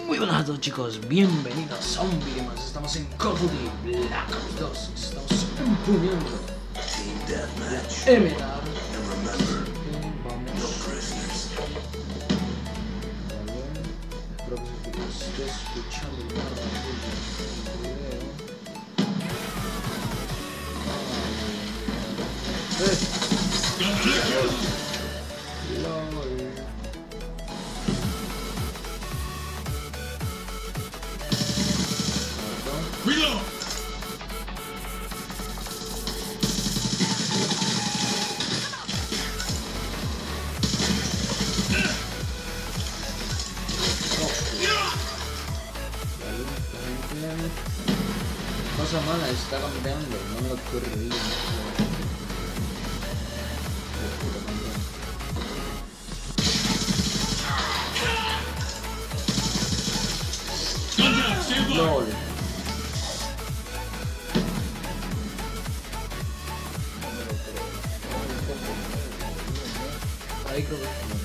Muy buenas a todos, chicos, bienvenidos a un vídeo más. Estamos en Call of Duty Black Ops 2. Estamos empuñando la Emerald. Espero que se esté escuchando el video. LOL. Reload! Cosa mala, está campeando, no me lo ocurre. LOL. Ahí creo que es como...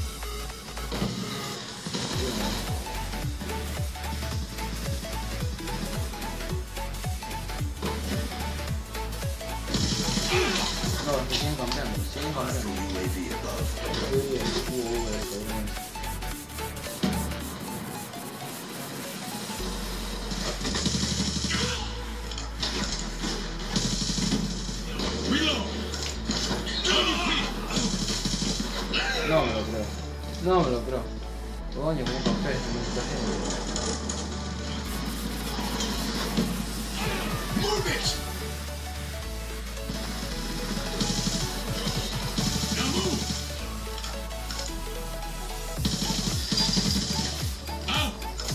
No, siguen cambiando, siguen cambiando. No me lo creo. No me lo creo. Coño, como café, me está haciendo. Move it! Now move! Out!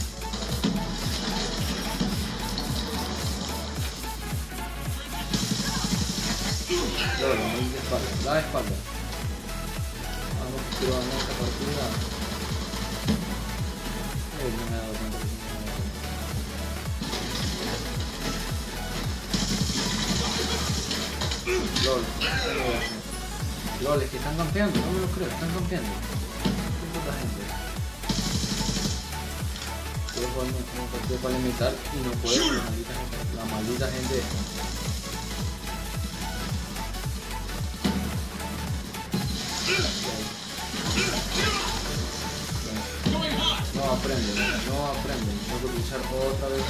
Claro, muy de espalda, la espalda. Vamos, quiero ganar esta partida. No me he dado cuenta que no me he dado cuenta. LOL, es que están campeando, no me lo creo, están campeando. Qué puta gente. Quiero jugar una partida para limitar y no puedo, la maldita gente esta. No aprenden, tengo que luchar otra vez.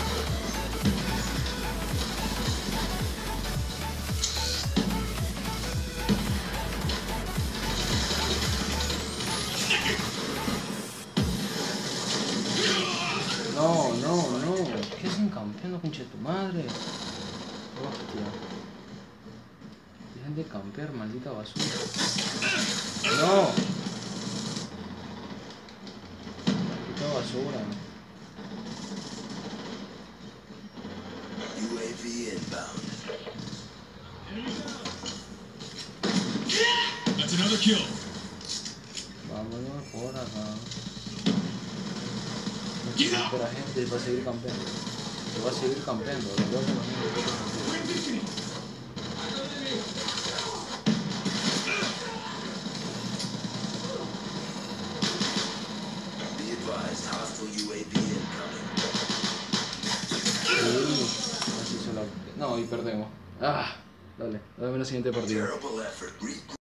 No, ¿qué hacen campeando, pinche tu madre? Hostia. Dejen de campear, maldita basura. No. Basura. UAV inbound. That's another kill. Vámonos por acá. Get up! Pero la gente va a seguir campeando. Se va a seguir campeando. Lo veo que la gente va a seguir campeando. Be advised, hostile UAV incoming. Así se la... No, y perdemos. Ah, dale, dame la siguiente partida. Terrible effort.